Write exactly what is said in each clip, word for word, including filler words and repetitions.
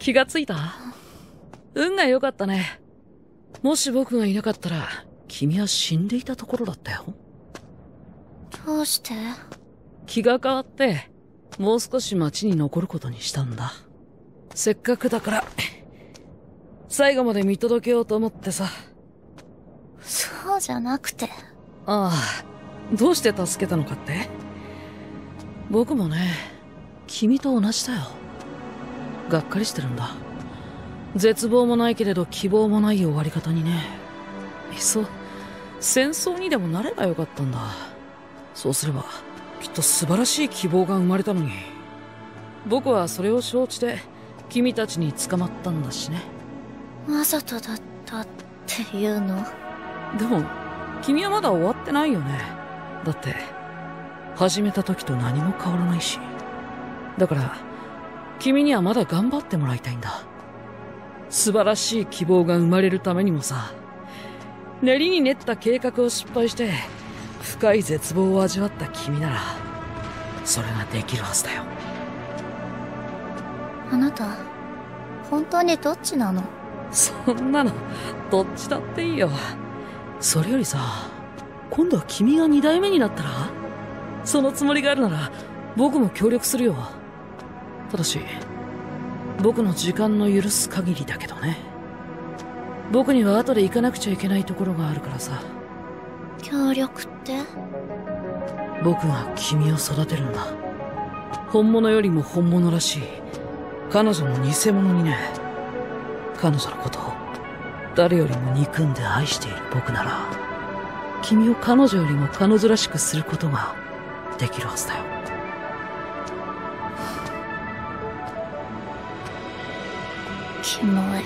気がついた？運が良かったね。もし僕がいなかったら、君は死んでいたところだったよ。 どうして？ 気が変わって、もう少し町に残ることにしたんだ。せっかくだから、最後まで見届けようと思ってさ。 そうじゃなくて。 ああ、どうして助けたのかって？僕もね、君と同じだよ。がっかりしてるんだ。絶望もないけれど希望もない終わり方にね。いっそ戦争にでもなればよかったんだ。そうすればきっと素晴らしい希望が生まれたのに。僕はそれを承知で君たちに捕まったんだしね。 わざとだったっていうの？ でも君はまだ終わってないよね。だって始めた時と何も変わらないし。だから君にはまだ頑張ってもらいたいんだ。素晴らしい希望が生まれるためにもさ。練りに練った計画を失敗して深い絶望を味わった君ならそれができるはずだよ。 あなた本当にどっちなの？ そんなのどっちだっていいよ。それよりさ、今度は君が二代目になったら？そのつもりがあるなら僕も協力するよ。ただし僕の時間の許す限りだけどね。僕には後で行かなくちゃいけないところがあるからさ。 協力って？ 僕が君を育てるんだ。本物よりも本物らしい彼女の偽物にね。彼女のことを誰よりも憎んで愛している僕なら、君を彼女よりも彼女らしくすることができるはずだよ。 キモい。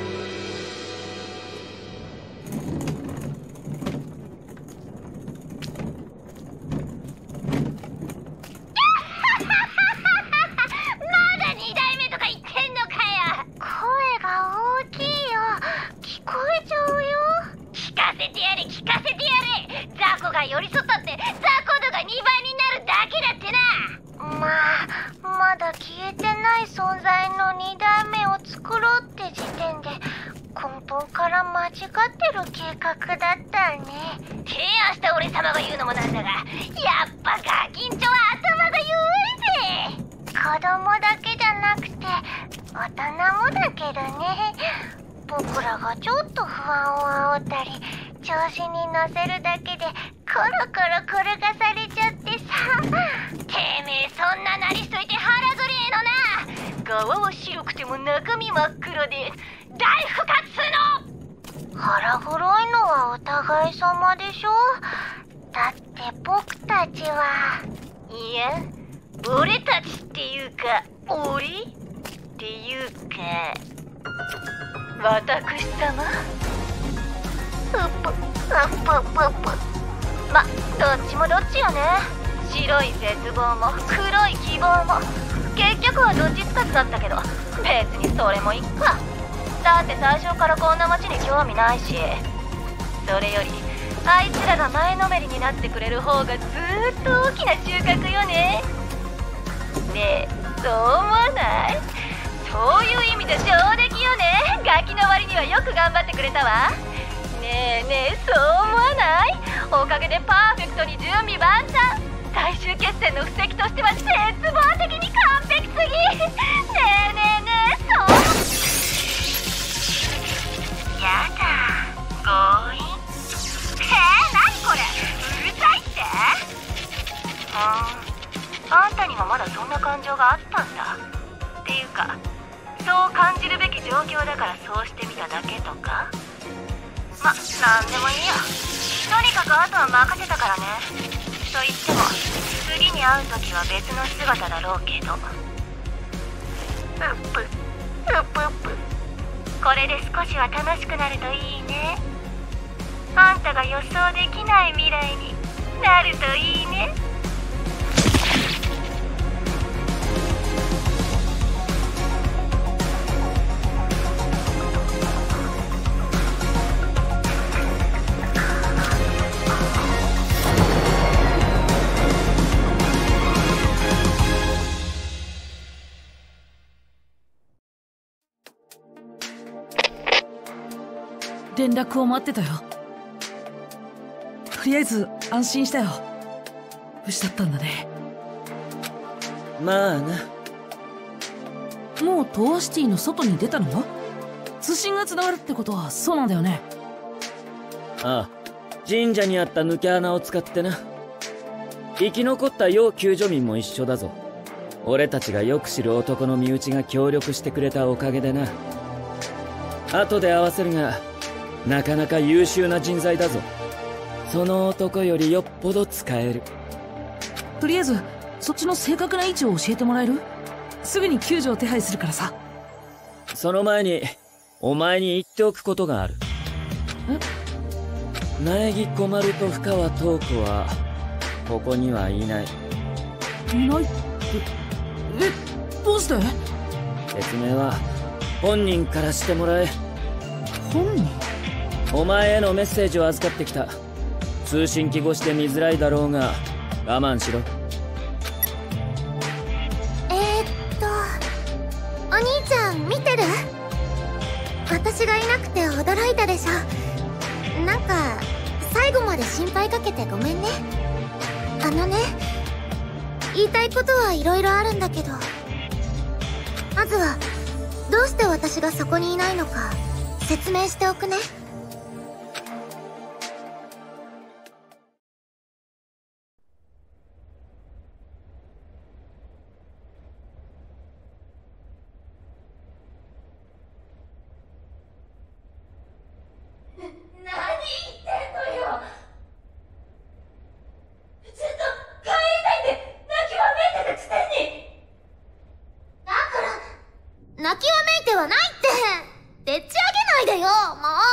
寄り添ったって雑魚度がにばいになるだけだってな。まあまだ消えてない存在のに代目を作ろうって時点で根本から間違ってる計画だったね。提案した俺様が言うのもなんだが、やっぱガキンチョは頭が良いぜ。子供だけじゃなくて大人もだけどね。僕らがちょっと不安を煽ったり調子に乗せるだけでコロコロ転がされちゃってさ。てめえそんななりしといて腹ぐれえのな。側は白くても中身真っ黒で大不活の。腹黒いのはお互い様でしょ。だって僕たちは、いや俺たちっていうか俺っていうか私様。うっぷうっぷうっぷ。ま、どっちもどっちよね。白い絶望も黒い希望も結局はどっちつかずだったけど、別にそれもいっか。だって最初からこんな街に興味ないし。それよりあいつらが前のめりになってくれる方がずーっと大きな収穫よね。ねえ、そう思わない？そういう意味で上出来よね。ガキの割にはよく頑張ってくれたわ。ねえねえ、そう思わない？おかげでパーフェクトに準備万端。最終決戦の布石としては絶望的に完璧すぎ。ねえねえねえ、そう。やだ、強引。えー、なにこれ、うるさいって？うん、あんたにもまだそんな感情があったんだ。っていうかそう感じるべき状況だからそうしてみただけとか。ま、なんでもいいよ。とにかくあとは任せたからね。と言っても次に会う時は別の姿だろうけど。うっぷうっぷうっぷ。これで少しは楽しくなるといいね。あんたが予想できない未来になるといいね。 連絡を待ってたよ。とりあえず安心したよ。無事だったんだね。 まあな。 もう東亜シティの外に出たの？通信が繋がるってことはそうなんだよね。 ああ、神社にあった抜け穴を使ってな。生き残った要救助民も一緒だぞ。俺たちがよく知る男の身内が協力してくれたおかげでな。後で合わせるが、なかなか優秀な人材だぞ。その男よりよっぽど使える。 とりあえずそっちの正確な位置を教えてもらえる？すぐに救助を手配するからさ。 その前にお前に言っておくことがある。 え？ 苗木小丸と深川塔子はここにはいない。 いないって？え、どうして？ 説明は本人からしてもらえ。 本人？ お前へのメッセージを預かってきた。通信機越しで見づらいだろうが我慢しろ。 えー、っとお兄ちゃん見てる？私がいなくて驚いたでしょ。なんか最後まで心配かけてごめんね。あのね、言いたいことはいろいろあるんだけど、まずはどうして私がそこにいないのか説明しておくね。泣きわめいてはないって。でっち上げないでよ、も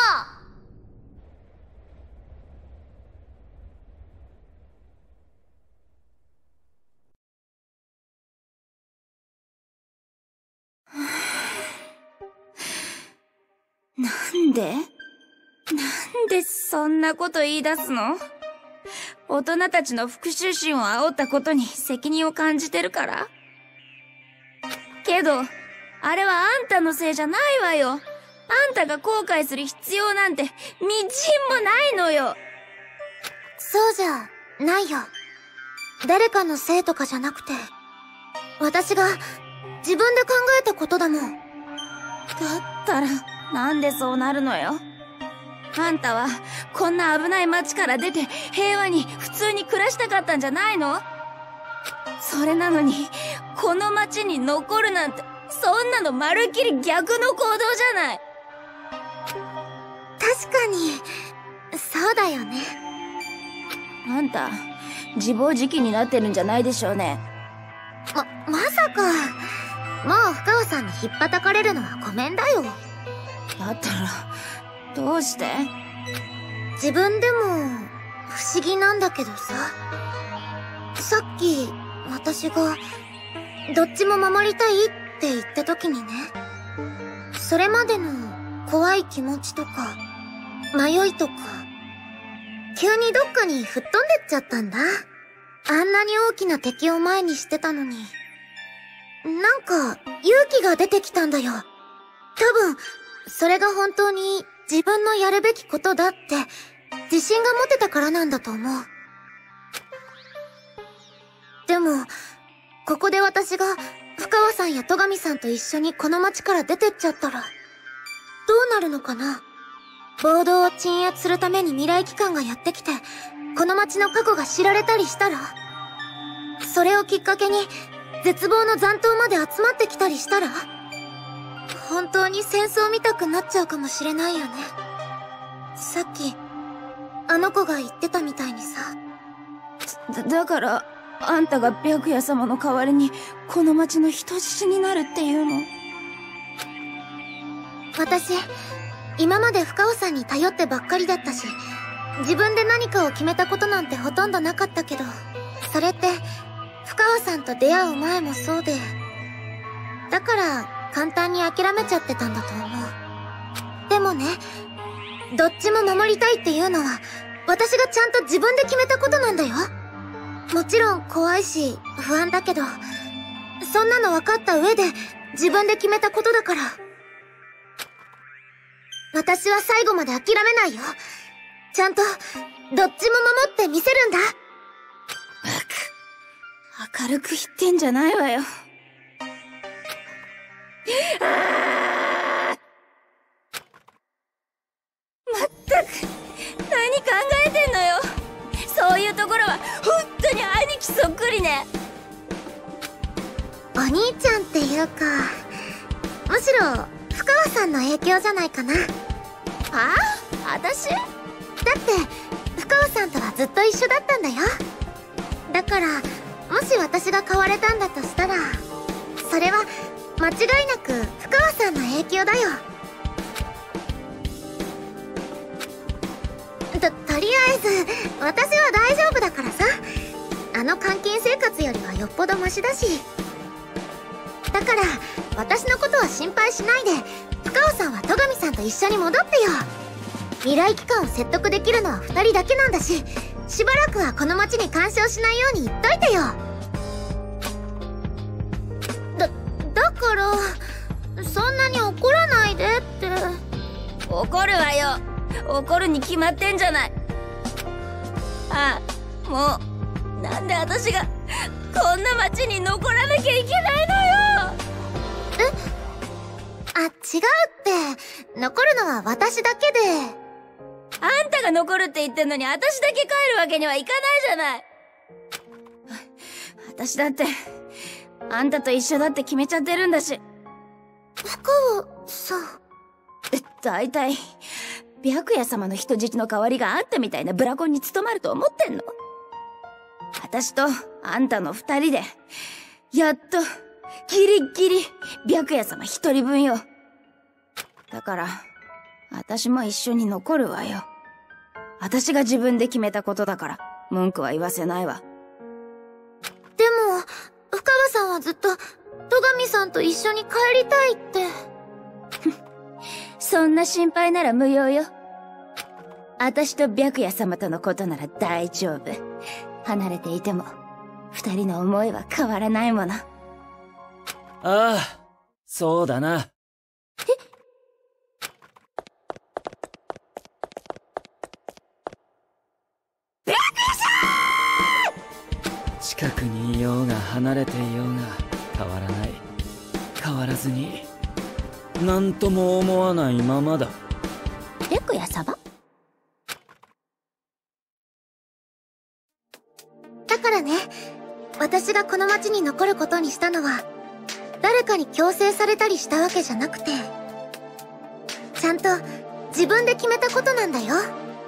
う。なんで？なんでそんなこと言い出すの？大人たちの復讐心を煽ったことに責任を感じてるから？けど、あれはあんたのせいじゃないわよ。あんたが後悔する必要なんてみじんもないのよ。 そうじゃないよ。誰かのせいとかじゃなくて、私が自分で考えたことだもん。 だったらなんでそうなるのよ。あんたはこんな危ない街から出て平和に普通に暮らしたかったんじゃないの？それなのにこの街に残るなんて、そんなのまるっきり逆の行動じゃない。 確かにそうだよね。 あんた自暴自棄になってるんじゃないでしょうね。 ま、まさか。もう深尾さんに引っ叩かれるのはごめんだよ。 だったらどうして？ 自分でも不思議なんだけどさ、さっき私がどっちも守りたいって言った時にね、それまでの怖い気持ちとか迷いとか急にどっかに吹っ飛んでっちゃったんだ。あんなに大きな敵を前にしてたのに、なんか勇気が出てきたんだよ。多分それが本当に自分のやるべきことだって自信が持てたからなんだと思う。でもここで私が深川さんや戸上さんと一緒にこの町から出てっちゃったらどうなるのかな。暴動を鎮圧するために未来機関がやってきてこの町の過去が知られたりしたら、それをきっかけに絶望の残党まで集まってきたりしたら、本当に戦争見たくなっちゃうかもしれないよね。さっきあの子が言ってたみたいにさ。 だ、だからあんたが白夜様の代わりにこの町の人質になるっていうの？ 私今まで深尾さんに頼ってばっかりだったし、自分で何かを決めたことなんてほとんどなかったけど、それって深尾さんと出会う前もそうで、だから簡単に諦めちゃってたんだと思う。でもね、どっちも守りたいっていうのは私がちゃんと自分で決めたことなんだよ。もちろん怖いし不安だけど、そんなの分かった上で自分で決めたことだから。 私は最後まで諦めないよ。ちゃんと、どっちも守ってみせるんだ。 バカ。明るく言ってんじゃないわよ。あーまったく、何考えてんのよ。そういうところは、本当に兄貴そっくりね。 お兄ちゃんっていうか、むしろ、深川さんの影響じゃないかな。 はあ？私？ だって、深川さんとはずっと一緒だったんだよ。だから、もし私が変われたんだとしたら、それは、間違いなく深川さんの影響だよ。と、とりあえず、私は大丈夫だからさ。あの監禁生活よりはよっぽどマシだし。だから、私のことは心配しないで、深川さんは戸上さんと一緒に戻ってよ。未来機関を説得できるのは二人だけなんだし、しばらくはこの町に干渉しないように言っといてよ。だ、だから、そんなに怒らないでって。 怒るわよ。怒るに決まってんじゃない。ああ、もう、なんで私が、こんな町に残らなきゃいけないのよ。 え？あ、違うって。残るのは私だけで。 あんたが残るって言ってんのに私だけ帰るわけにはいかないじゃない。私だって、あんたと一緒だって決めちゃってるんだし。 深川さん。 だいたい、白夜様の人質の代わりがあんたみたいなブラコンに務まると思ってんの？私とあんたの二人で、やっと、ギリギリ、白夜様一人分よ。だから、私も一緒に残るわよ。私が自分で決めたことだから、文句は言わせないわ。 でも、深川さんはずっと、戸上さんと一緒に帰りたいって。 そんな心配なら無用よ。私と白夜様とのことなら大丈夫。離れていても、二人の思いは変わらないもの。 ああ、そうだな。 え？ 近くにいようが離れていようが変わらない。変わらずに、なんとも思わないままだ。 白夜様？ だからね、私がこの町に残ることにしたのは、誰かに強制されたりしたわけじゃなくて、ちゃんと自分で決めたことなんだよ。まあ、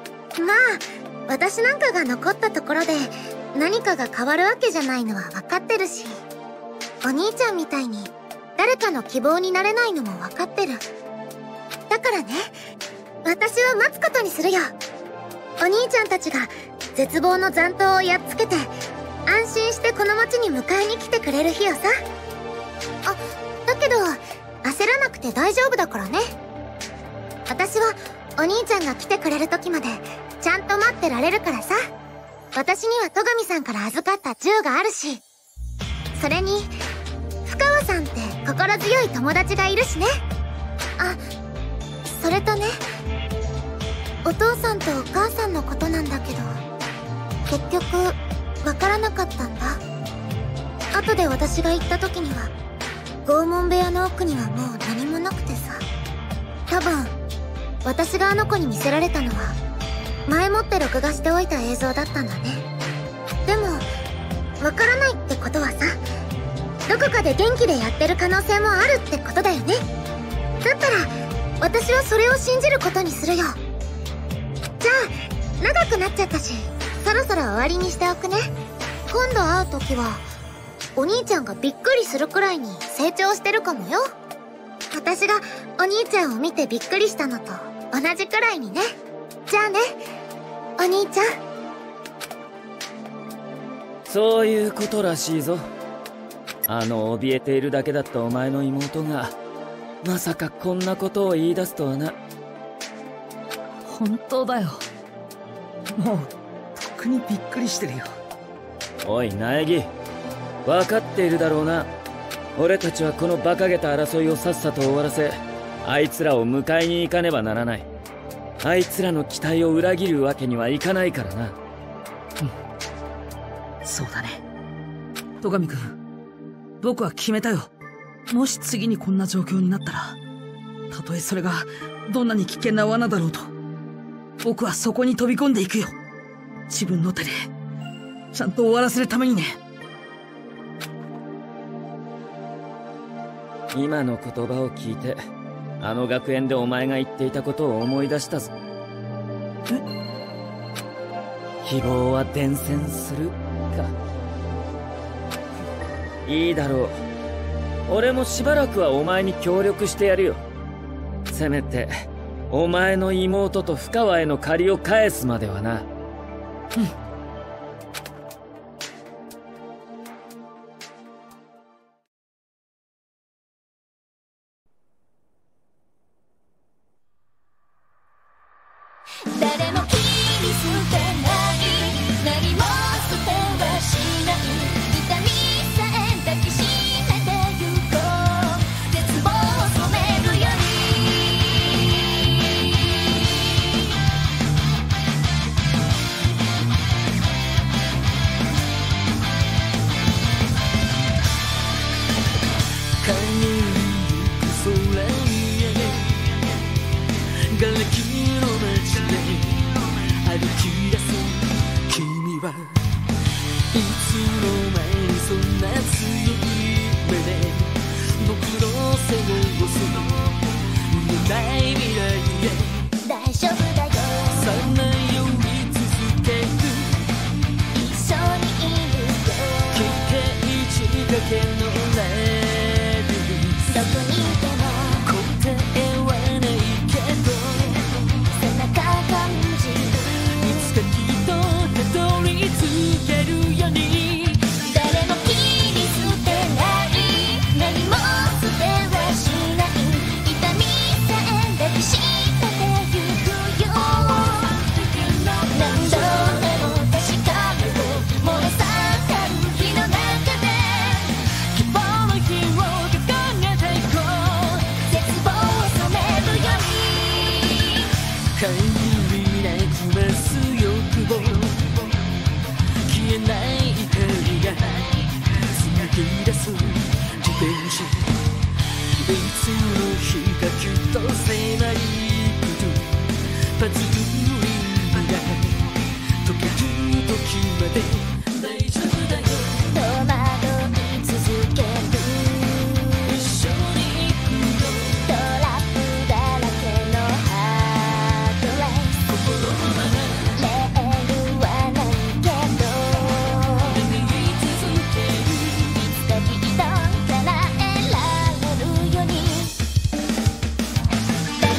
私なんかが残ったところで何かが変わるわけじゃないのは分かってるし、お兄ちゃんみたいに誰かの希望になれないのも分かってる。だからね、私は待つことにするよ。お兄ちゃんたちが絶望の残党をやっつけて、安心してこの町に迎えに来てくれる日をさ。あ、だけど、焦らなくて大丈夫だからね。私は、お兄ちゃんが来てくれる時まで、ちゃんと待ってられるからさ。私には戸上さんから預かった銃があるし。それに、深川さんって心強い友達がいるしね。あ、それとね、お父さんとお母さんのことなんだけど、結局、わからなかったんだ。後で私が行った時には、拷問部屋の奥にはもう何もなくてさ。多分、私があの子に見せられたのは、前もって録画しておいた映像だったんだね。でも、わからないってことはさ、どこかで元気でやってる可能性もあるってことだよね。だったら、私はそれを信じることにするよ。じゃあ、長くなっちゃったし、そろそろ終わりにしておくね。今度会う時は、お兄ちゃんがびっくりするくらいに成長してるかもよ。私がお兄ちゃんを見てびっくりしたのと同じくらいにね。じゃあね、お兄ちゃん。 そういうことらしいぞ。あの怯えているだけだったお前の妹が、まさかこんなことを言い出すとはな。 本当だよ。 もう、とっくにびっくりしてるよ。 おい、苗木。分かっているだろうな。俺たちはこの馬鹿げた争いをさっさと終わらせ、 あいつらを迎えに行かねばならない。あいつらの期待を裏切るわけにはいかないからな。 うん、そうだね。戸上君、僕は決めたよ。もし次にこんな状況になったら、たとえそれがどんなに危険な罠だろうと、僕はそこに飛び込んでいくよ。自分の手でちゃんと終わらせるためにね。 今の言葉を聞いて、あの学園でお前が言っていたことを思い出したぞ。 え？ 希望は伝染するか。いいだろう。俺もしばらくはお前に協力してやるよ。せめてお前の妹と深川への借りを返すまではな。 うん。 誰も切り捨てない、何も捨てはしない、痛みさえ抱きしめてゆこう、絶望を染めるように。 陰に行く空へ、瓦礫の街で歩き出す君は、いつの間にそんな強い目で僕の背を押す。見えない未来へ大丈夫だよ、 さまよい続ける、 一緒にいるよ。 機械仕掛けのライブ、 どこにいても答えはないけど、 背中感じる、 いつかきっとたどり着けるように。 誰も切り捨てない、何も捨てはしない、痛みさえ抱きしめてゆくよ。何度でも確かめる燃え盛る火の中で、 希望の火を掲げていこう、 絶望を染めるように。 限りなく増す欲望、消えない光が紡ぎ出す自転車、いつの日かきっと迫り来るパズルリングが溶ける時まで大丈夫だよ。 戸惑い続ける、 一緒に行くよ、 トラップだらけのハードレース、 心のままレールはないけど、 願い続ける、 いつかきっと叶えられるように。誰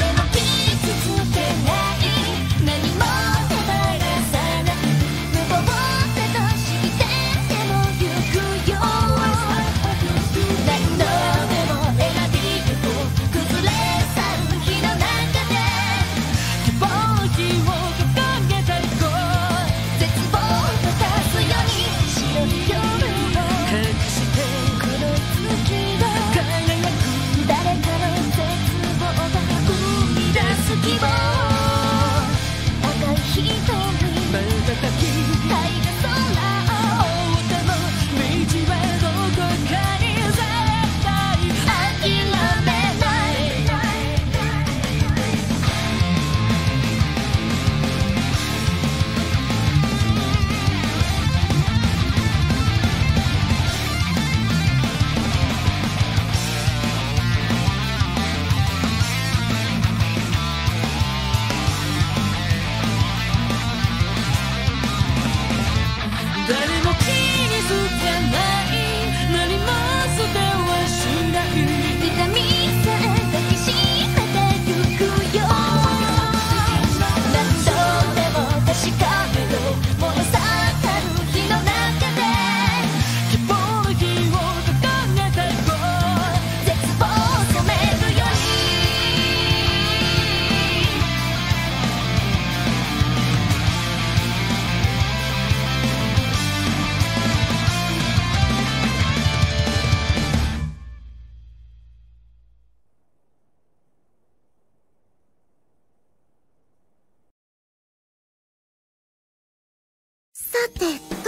さてと。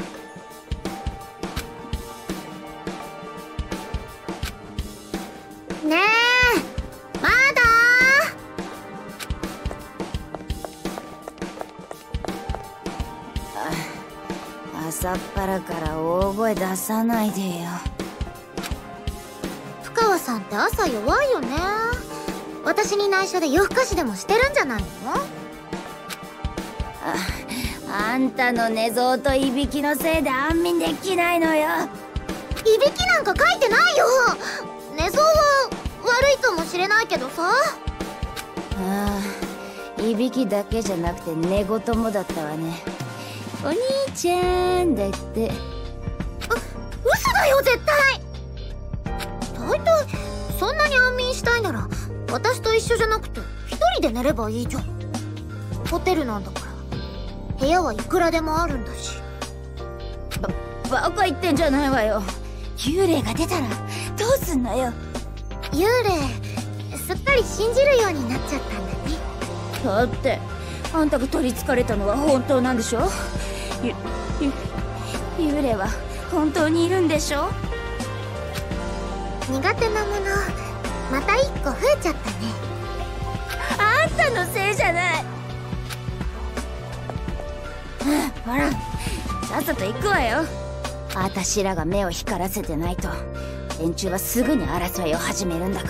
ねえ、まだ？ 朝っぱらから大声出さないでよ。 深川さんって朝弱いよね。私に内緒で夜更かしでもしてるんじゃないの？ あ、あんたの寝相といびきのせいで安眠できないのよ。 いびきなんか書いてないよ。寝相は悪いかもしれないけどさ。 ああ、いびきだけじゃなくて寝言もだったわね。お兄ちゃんだって。う、 嘘だよ絶対。大体そんなに安眠したいなら私と一緒じゃなくて一人で寝ればいいじゃん。ホテルなんだから部屋はいくらでもあるんだし。 バカ言ってんじゃないわよ。幽霊が出たらどうすんのよ。 幽霊すっかり信じるようになっちゃったんだね。 だってあんたが取りつかれたのは本当なんでしょ。ゆゆ幽霊は本当にいるんでしょ。 苦手なものまた一個増えちゃったね。 あんたのせいじゃない。ほらさっさと行くわよ。あたしらが目を光らせてないと連中はすぐに争いを始めるんだから。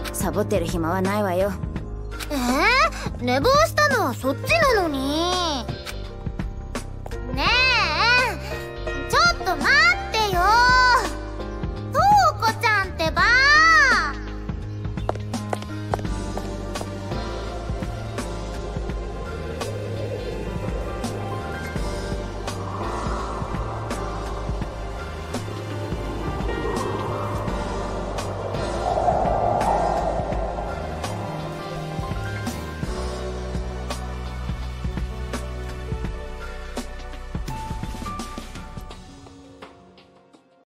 サボってる暇はないわよ。 えー、寝坊したのはそっちなのに。ねえちょっと待って。